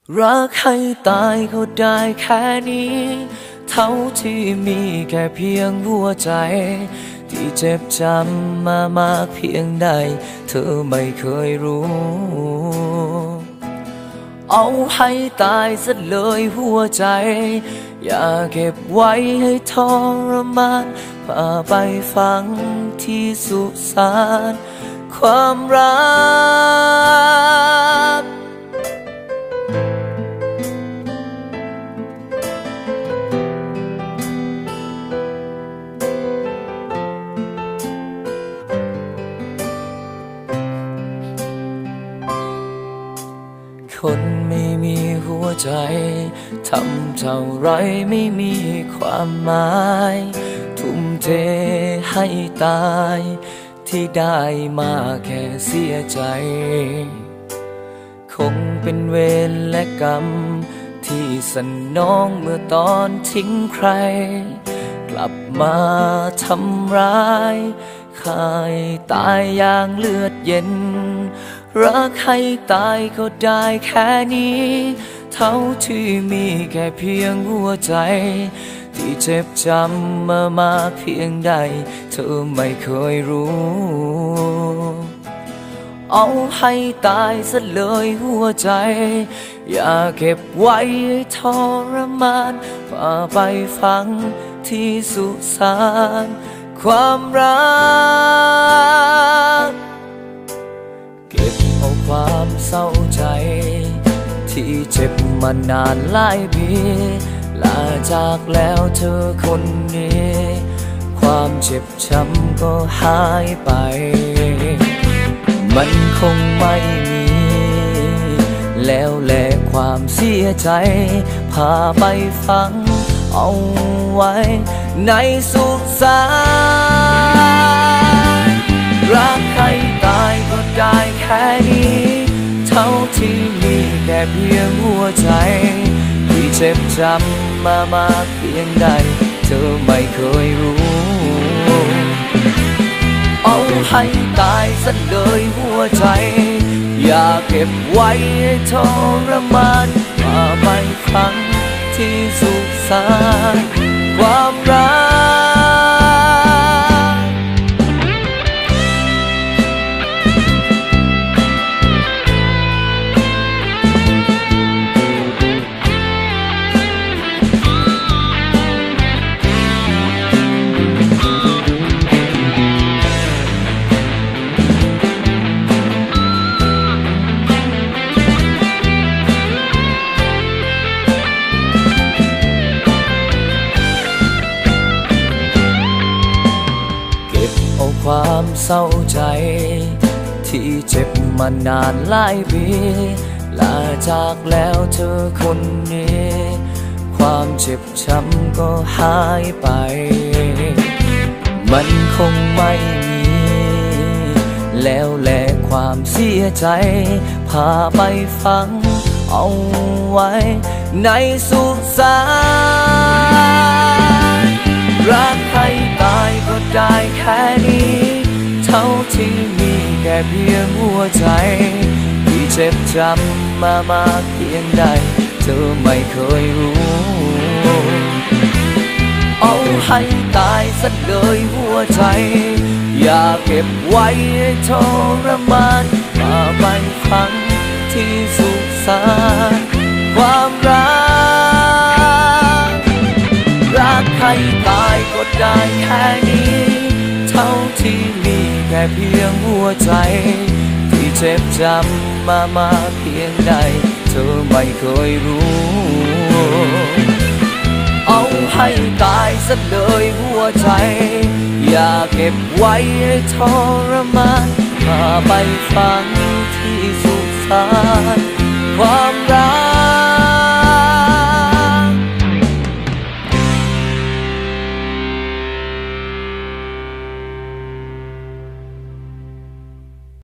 รักให้ตายก็ได้แค่นี้เท่าที่มีแค่เพียงหัวใจที่เจ็บจำมามากเพียงใดเธอไม่เคยรู้เอาให้ตายซะเลยหัวใจอย่าเก็บไว้ให้ทรมานพาไปฝังที่สุสานความรักคนไม่มีหัวใจทำเท่าไรไม่มีความหมายทุ่มเทให้ตายที่ได้มาแค่เสียใจคงเป็นเวรและกรรมที่สนองเมื่อตอนทิ้งใครกลับมาทำร้ายคายตายอย่างเลือดเย็นรักให้ตายก็ได้แค่นี้เท่าที่มีแค่เพียงหัวใจที่เจ็บจำมามากเพียงใดเธอไม่เคยรู้เอาให้ตายซะเลยหัวใจอย่าเก็บไว้ทรมานพาไปฝังที่สุสานความรักเก็บเอาความเศร้าใจที่เจ็บมานานหลายปีลาจากแล้วเธอคนนี้ความเจ็บช้ำก็หายไปมันคงไม่มีแล้วแลความเสียใจพาไปฝังเอาไว้ในสุสานรักให้ตายก็ได้แค่นี้เท่าที่มีแค่เพียงหัวใจที่เจ็บจำมามากเพียงใดเธอไม่เคยรู้เอาให้ตายซะเลยหัวใจอย่าเก็บไว้ให้ทรมานพาไปฝังที่สุสานความรักความเศร้าใจที่เจ็บมานานหลายปีลาจากแล้วเธอคนนี้ความเจ็บช้ำก็หายไปมันคงไม่มีแล้วแลความเสียใจพาไปฝังเอาไว้ในสุสานรักให้ตายก็ได้แค่นี้เท่าที่มีแค่เพียงหัวใจที่เจ็บจำมามากเพียงใดเธอไม่เคยรู้เอาให้ตายซะเลยหัวใจอย่าเก็บไว้ให้ทรมานพาไปฝังที่สุสานความรักรักให้ตายก็ได้แค่นี้เท่าที่มีแค่เพียงหัวใจที่เจ็บจำมามากเพียงใดเธอไม่เคยรู้เอาให้ตายซะเลยหัวใจอย่าเก็บไว้ให้ทรมานพาไปฝังที่สุสานความรัก